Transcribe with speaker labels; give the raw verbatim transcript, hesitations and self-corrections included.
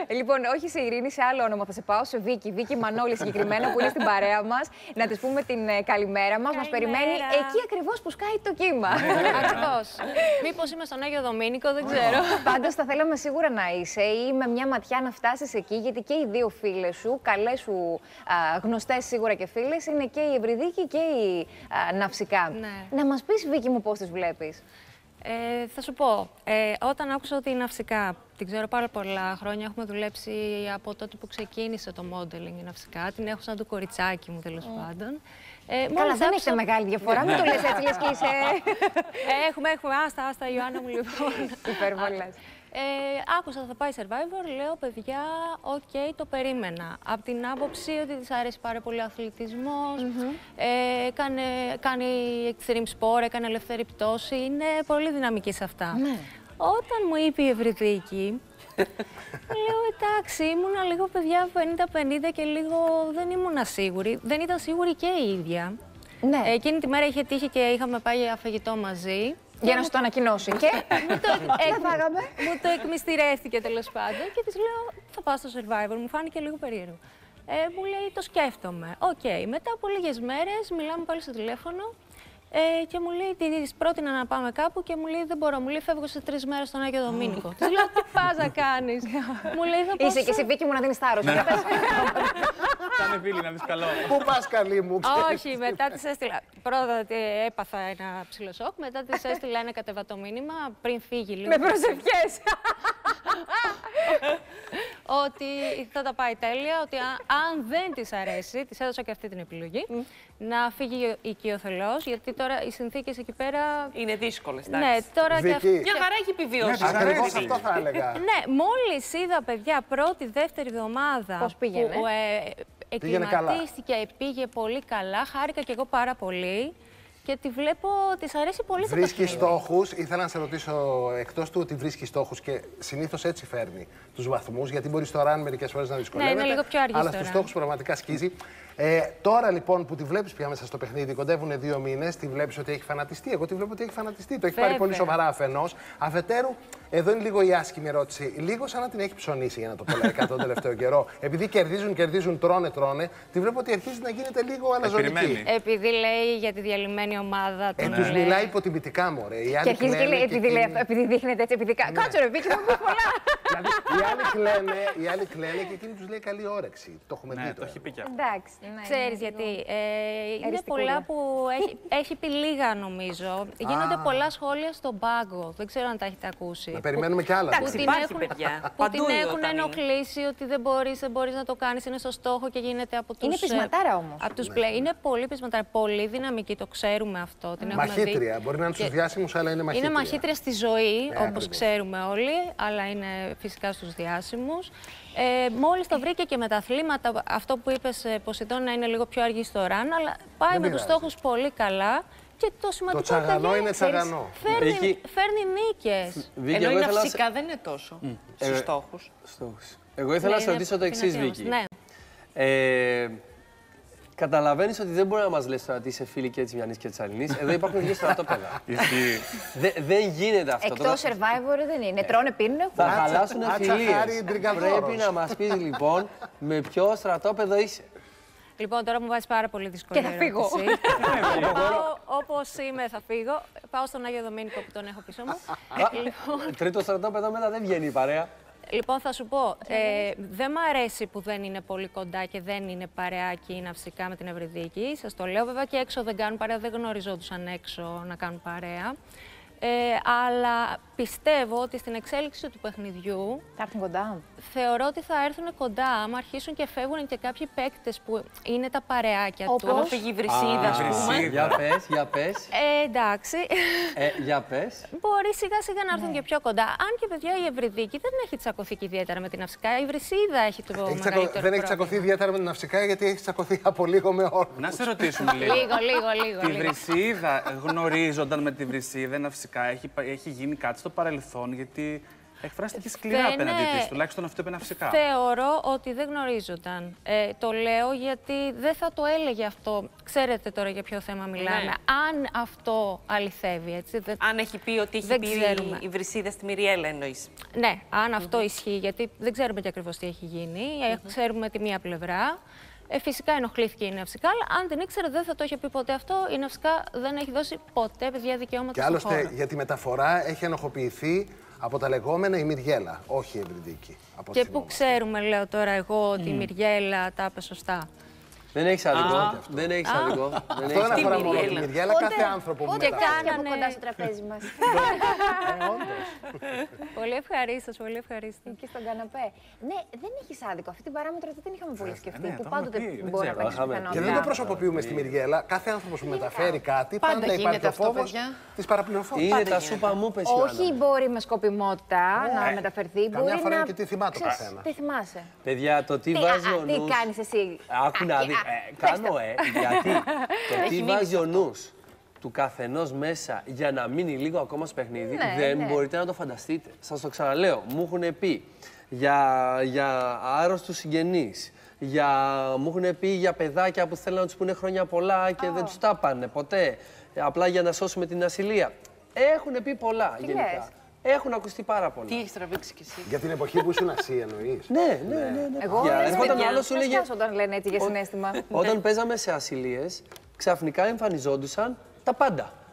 Speaker 1: Λοιπόν, όχι σε Ειρήνη, σε άλλο όνομα θα σε πάω, σε Βίκη. Βίκη Μανώλη συγκεκριμένα που είναι στην παρέα μας. Να της πούμε την ε, καλημέρα μας. Μας περιμένει εκεί ακριβώς που σκάει το κύμα.
Speaker 2: Ακριβώς. Μήπως είμαι στον Άγιο Δομήνικο, δεν ξέρω.
Speaker 1: Πάντως θα θέλαμε σίγουρα να είσαι ή με μια ματιά να φτάσεις εκεί, γιατί και οι δύο φίλες σου, καλές σου α, γνωστές σίγουρα και φίλες, είναι και η Ευρυδίκη και η α, Ναυσικά.
Speaker 2: Ναι.
Speaker 1: Να μας πεις, Βίκη μου, πώς τις βλέπεις.
Speaker 2: Ε, θα σου πω, ε, όταν άκουσα ότι η Ναυσικά, την ξέρω πάρα πολλά χρόνια, έχουμε δουλέψει από τότε που ξεκίνησε το modeling η Ναυσικά, την έχω σαν το κοριτσάκι μου τέλος mm. πάντων. Ε,
Speaker 1: Καλά, δεν έχετε μεγάλη διαφορά, μην το λες έτσι, λες και είσαι...
Speaker 2: ε, έχουμε, έχουμε, άστα, άστα, Ιωάννα μου, λοιπόν.
Speaker 1: Υπερβολές.
Speaker 2: Ε, άκουσα θα πάει Survivor, λέω παιδιά, οκ, okay, το περίμενα. Από την άποψη ότι της αρέσει πάρα πολύ ο αθλητισμός, mm-hmm. ε, κάνει, κάνει extreme sport, έκανε ελεύθερη πτώση, είναι πολύ δυναμική σε αυτά.
Speaker 1: Ναι.
Speaker 2: Όταν μου είπε η Ευρυδίκη, λέω εντάξει, ήμουνα λίγο παιδιά πενήντα πενήντα και λίγο δεν ήμουνα σίγουρη. Δεν ήταν σίγουρη και η ίδια.
Speaker 1: Ναι.
Speaker 2: Ε, εκείνη τη μέρα είχε τύχει και είχαμε πάει για φαγητό μαζί.
Speaker 1: Για να σου το ανακοινώσει. Και
Speaker 2: μου το, εκ... μου το εκμυστηρεύτηκε τέλος πάντων και της λέω θα πάω στο Survivor. Μου φάνηκε λίγο περίεργο. Ε, μου λέει το σκέφτομαι. Οκ. Okay. Μετά από λίγες μέρες μιλάμε πάλι στο τηλέφωνο ε, και μου λέει της πρότεινα να πάμε κάπου και μου λέει δεν μπορώ. Μου λέει φεύγω σε τρεις μέρες στον Άγιο Δομήνικο. Της λέω τι πας να κάνεις. Μου λέει θα
Speaker 1: είσαι και εσύ Βίκη μου να δίνεις θάρρος.
Speaker 3: Κάνε φίλοι να δεις καλό.
Speaker 4: Πού πας καλή μου, ξέρεις.
Speaker 2: Όχι, μετά της έστειλα. Πρώτα έπαθα ένα ψηλό σοκ, μετά της έστειλα ένα κατεβατό μήνυμα πριν φύγει λίγο.
Speaker 1: Με προσευχές.
Speaker 2: Ότι θα τα πάει τέλεια, ότι αν δεν της αρέσει, της έδωσα και αυτή την επιλογή, mm. να φύγει οικειοθελώς, γιατί τώρα οι συνθήκες εκεί πέρα...
Speaker 5: Είναι δύσκολες,
Speaker 2: εντάξει. Ναι, τώρα
Speaker 4: Βίκη.
Speaker 2: και...
Speaker 5: Μια χαρά έχει επιβιώσει.
Speaker 4: Ναι, ακριβώς αυτό θα έλεγα.
Speaker 2: Ναι, μόλις είδα παιδιά πρώτη, δεύτερη εβδομάδα
Speaker 1: πώς πήγαινε.
Speaker 2: που ε, εκκλιματίστηκε, πήγε πολύ καλά, χάρηκα κι εγώ πάρα πολύ. Και τη βλέπω, της αρέσει πολύ το
Speaker 4: βρίσκει στόχους. Ήθελα να σε ρωτήσω, εκτός του ότι βρίσκει στόχους και συνήθως έτσι φέρνει τους βαθμούς, γιατί μπορεί στο ραν μερικές φορές να δυσκολεύεται.
Speaker 2: Ναι, είναι λίγο πιο αργή
Speaker 4: αλλά στους στόχους πραγματικά σκίζει. Ε, τώρα λοιπόν που τη βλέπεις πια μέσα στο παιχνίδι, κοντεύουν δύο μήνες, τη βλέπεις ότι έχει φανατιστεί. Εγώ τη βλέπω ότι έχει φανατιστεί. Το έχει πάρει πολύ σοβαρά αφενός. Αφετέρου, εδώ είναι λίγο η άσχημη ερώτηση. Λίγο σαν να την έχει ψωνίσει, για να το πω λαϊκά, τον τελευταίο καιρό. Επειδή κερδίζουν, κερδίζουν, τρώνε, τρώνε, τη βλέπω ότι αρχίζει να γίνεται λίγο αλαζονική.
Speaker 2: Επειδή λέει για τη διαλυμένη ομάδα του.
Speaker 4: Ε, τους μιλάει υποτιμητικά, μωρέ.
Speaker 1: Και αρχίζει και λέει, επειδή, λέει αυτό, επειδή δείχνεται έτσι, επειδή. Ναι. Κάτσε ρε, Βίκη, μου πει πολλά.
Speaker 4: Δηλαδή, οι άλλοι κλαίνε, οι άλλοι κλαίνε και εκείνη τους λέει καλή όρεξη. Το έχουμε δει.
Speaker 3: Το έχει πει και αυτό.
Speaker 1: Εντάξει.
Speaker 2: Ξέρεις γιατί. Ε, είναι πολλά που έχει, έχει πει λίγα, νομίζω. Γίνονται πολλά σχόλια στον πάγκο. Δεν ξέρω αν τα έχετε ακούσει.
Speaker 4: Να περιμένουμε κι άλλα.
Speaker 5: Εντάξει, υπάρχει, παιδιά.
Speaker 2: Που την έχουν ενοχλήσει ότι δεν μπορείς, δεν μπορείς να το κάνεις, είναι στο στόχο και γίνεται από τους...
Speaker 1: Είναι πεισματάρα όμως.
Speaker 2: Από τους play. Είναι πολύ πεισματάρα, πολύ δυναμική, το ξέρουμε αυτό. Την
Speaker 4: μαχήτρια.
Speaker 2: Δει.
Speaker 4: Μπορεί να είναι στους διάσημους, αλλά είναι μαχήτρια.
Speaker 2: Είναι μαχήτρια στη ζωή,
Speaker 4: ναι,
Speaker 2: όπως
Speaker 4: ακριβώς.
Speaker 2: ξέρουμε όλοι, αλλά είναι φυσικά στους διάσημους. Ε, μόλις το βρήκε και με τα αθλήματα, αυτό που είπες, Ποσειδώνα, είναι λίγο πιο αργή στο ραν, αλλά πάει
Speaker 4: δεν
Speaker 2: με τους στόχους πολύ καλά. Και το σημαντικό
Speaker 4: το τσαγανό είναι τσαγανό.
Speaker 2: Φέρνει,
Speaker 6: Εκεί...
Speaker 2: φέρνει νίκες.
Speaker 5: Ενώ είναι φυσικά σε... δεν είναι τόσο mm. στους ε, στόχους.
Speaker 6: στόχους. Εγώ ήθελα να σε ρωτήσω το εξής, Βίκη.
Speaker 2: Ναι.
Speaker 6: Ε, Καταλαβαίνεις ότι δεν μπορεί να μας λες τώρα ότι είσαι φίλη και έτσι μιανής και τσαλινής. Εδώ υπάρχουν δύο στρατόπεδα. Δε, δεν γίνεται αυτό.
Speaker 1: Εκτός Survivor δεν είναι. Τρώνε, πίνουν.
Speaker 6: Θα χαλάσουν φιλίες. Πρέπει να μας πεις λοιπόν με ποιο στρατόπεδο είσαι.
Speaker 2: Λοιπόν, τώρα μου βάζει πάρα πολύ δύσκολη
Speaker 1: ερώτηση. Και θα φύγω.
Speaker 2: Όπως είμαι, θα φύγω. Πάω στον Άγιο Δομήνικο που τον έχω πίσω μου.
Speaker 6: Τρίτο στρατόπεδο μετά δεν βγαίνει η παρέα.
Speaker 2: Λοιπόν, θα σου πω, ε, δεν μ' αρέσει που δεν είναι πολύ κοντά και δεν είναι παρεάκι η Ναυσικά με την Ευρυδίκη. Σας το λέω, βέβαια και έξω δεν κάνουν παρέα, δεν γνωριζόντουσαν έξω να κάνουν παρέα. Ε, αλλά πιστεύω ότι στην εξέλιξη του παιχνιδιού
Speaker 1: θα έρθουν κοντά.
Speaker 2: Θεωρώ ότι θα έρθουν κοντά, άμα αρχίσουν και φεύγουν και κάποιοι παίκτες που είναι τα παρεάκια τους.
Speaker 5: Άμα φύγει η Βρυσίδα, ας πούμε.
Speaker 6: Για πες, για πες.
Speaker 2: Ε, εντάξει.
Speaker 6: Ε, για πες.
Speaker 2: Μπορεί σιγά σιγά να έρθουν ναι. και πιο κοντά. Αν και παιδιά η Ευρυδίκη δεν έχει τσακωθεί και ιδιαίτερα με την Ναυσικά. Η Βρυσίδα έχει το έχει μεγαλύτερο
Speaker 4: τσακω... Δεν έχει τσακωθεί ιδιαίτερα με την Ναυσικά γιατί έχει τσακωθεί από λίγο με όλους.
Speaker 3: Να σε ρωτήσουμε λίγο.
Speaker 2: Λίγο, λίγο, λίγο.
Speaker 3: Τη Βρυσίδα γνωρίζονταν με τη Βρυσίδα Ναυσικά. Έχει, έχει γίνει κάτι στο παρελθόν γιατί Εκφράστηκε σκληρά
Speaker 2: Δεν,
Speaker 3: απέναντί
Speaker 2: ε,
Speaker 3: της, τουλάχιστον αυτό είπε φυσικά.
Speaker 2: Θεωρώ ότι δεν γνωρίζονταν. Ε, το λέω γιατί δεν θα το έλεγε αυτό. Ξέρετε τώρα για ποιο θέμα μιλάμε.
Speaker 5: Ναι.
Speaker 2: Αν αυτό αληθεύει, έτσι. Δεν...
Speaker 5: Αν έχει πει ότι έχει
Speaker 2: Δεν
Speaker 5: πει
Speaker 2: ξέρουμε.
Speaker 5: η Βρυσίδα στη Μυριέλα, εννοείς.
Speaker 2: Ναι, αν αυτό ισχύει, γιατί δεν ξέρουμε και ακριβώς τι έχει γίνει. Ε, ξέρουμε τη μία πλευρά. Ε, φυσικά ενοχλήθηκε η Ναυσικά, αλλά αν την ήξερε δεν θα το είχε πει ποτέ αυτό. Η Ναυσικά δεν έχει δώσει ποτέ παιδιά δικαιώματα
Speaker 4: Και
Speaker 2: στον
Speaker 4: άλλωστε
Speaker 2: χώρο.
Speaker 4: για τη μεταφορά έχει ενοχοποιηθεί από τα λεγόμενα η Μυριέλα, όχι η Ευρυδίκη. Από
Speaker 2: Και
Speaker 4: ό,τι
Speaker 2: που
Speaker 4: θυμόμαστε.
Speaker 2: ξέρουμε, λέω τώρα εγώ, ότι η Μυριέλα τα είπε σωστά.
Speaker 6: Δεν έχει άδικο. Δεν έχει άδικο.
Speaker 4: Αυτό δεν αφορά μόνο τη Μυριέλα, κάθε άνθρωπο που
Speaker 1: Ούτε
Speaker 4: μεταφέρει.
Speaker 1: καν από κοντά στο τραπέζι μας.
Speaker 4: Ε, όντως.
Speaker 2: Πολύ ευχαρίστως, πολύ ευχαρίστως.
Speaker 1: Και στον καναπέ. Ναι, δεν έχεις άδικο. Αυτή την παράμετρο δεν την είχαμε πολύ σκεφτεί.
Speaker 3: ναι,
Speaker 1: Που
Speaker 3: το
Speaker 1: πάντοτε
Speaker 3: έχουμε πει, δεν
Speaker 1: μπορεί να
Speaker 3: ξέρω,
Speaker 1: παίξει
Speaker 6: είχαμε.
Speaker 1: πιθανότητα.
Speaker 4: Και δεν το προσωποποιούμε στη Μυριέλα. Κάθε άνθρωπο που μεταφέρει κάτι,
Speaker 5: Πάντα
Speaker 4: πάντα υπάρχει
Speaker 5: γίνεται
Speaker 4: ο
Speaker 5: αυτό,
Speaker 4: φόβος
Speaker 5: παιδιά.
Speaker 4: της παραπληροφόρησης.
Speaker 6: Είναι τα σούπα μου, πες
Speaker 1: Όχι μπορεί με σκοπιμότητα να μεταφερθεί.
Speaker 4: καμιά
Speaker 1: Μπορεί
Speaker 4: φορά
Speaker 1: να.
Speaker 4: είναι και τι θυμάται ο
Speaker 1: Ξέρεις,
Speaker 4: καθένας.
Speaker 1: Τι θυμάσαι.
Speaker 6: Παιδιά, το τι
Speaker 1: Τι,
Speaker 6: βάζει
Speaker 1: α,
Speaker 6: ο
Speaker 1: τι
Speaker 6: νους...
Speaker 1: κάνεις εσύ.
Speaker 6: Άκου να
Speaker 1: Α,
Speaker 6: δει.
Speaker 1: α,
Speaker 6: Ε,
Speaker 1: πες
Speaker 6: Κάνω,
Speaker 1: το.
Speaker 6: ε. Γιατί το τι βάζει ο νους του καθενός μέσα για να μείνει λίγο ακόμα στο παιχνίδι,
Speaker 1: Ναι,
Speaker 6: δεν
Speaker 1: ναι.
Speaker 6: μπορείτε να το φανταστείτε. Σας το ξαναλέω. Μου έχουν πει για, για άρρωστους συγγενείς, για, μου έχουν πει για παιδάκια που θέλουν να τους πούνε χρόνια πολλά και δεν τους τα πάνε ποτέ. Απλά για να σώσουμε την ασυλία. Έχουν πει πολλά
Speaker 1: Τι
Speaker 6: γενικά.
Speaker 1: λες?
Speaker 6: Έχουν ακουστεί πάρα πολλά.
Speaker 5: Τι έχει τραβήξει κι εσύ.
Speaker 4: Για την εποχή που ήσουν εσύ, εννοείς.
Speaker 6: Ναι, ναι, ναι. ναι.
Speaker 1: Εγώ
Speaker 6: Για-
Speaker 1: δεν
Speaker 6: έρχονταν
Speaker 1: παιδιά,
Speaker 6: άλλος, σου
Speaker 1: να
Speaker 6: λέγε,
Speaker 1: σκάσω όταν λένε έτσι για συναίσθημα.
Speaker 6: όταν παίζαμε σε ασυλίες, ξαφνικά εμφανιζόντουσαν τα πάντα.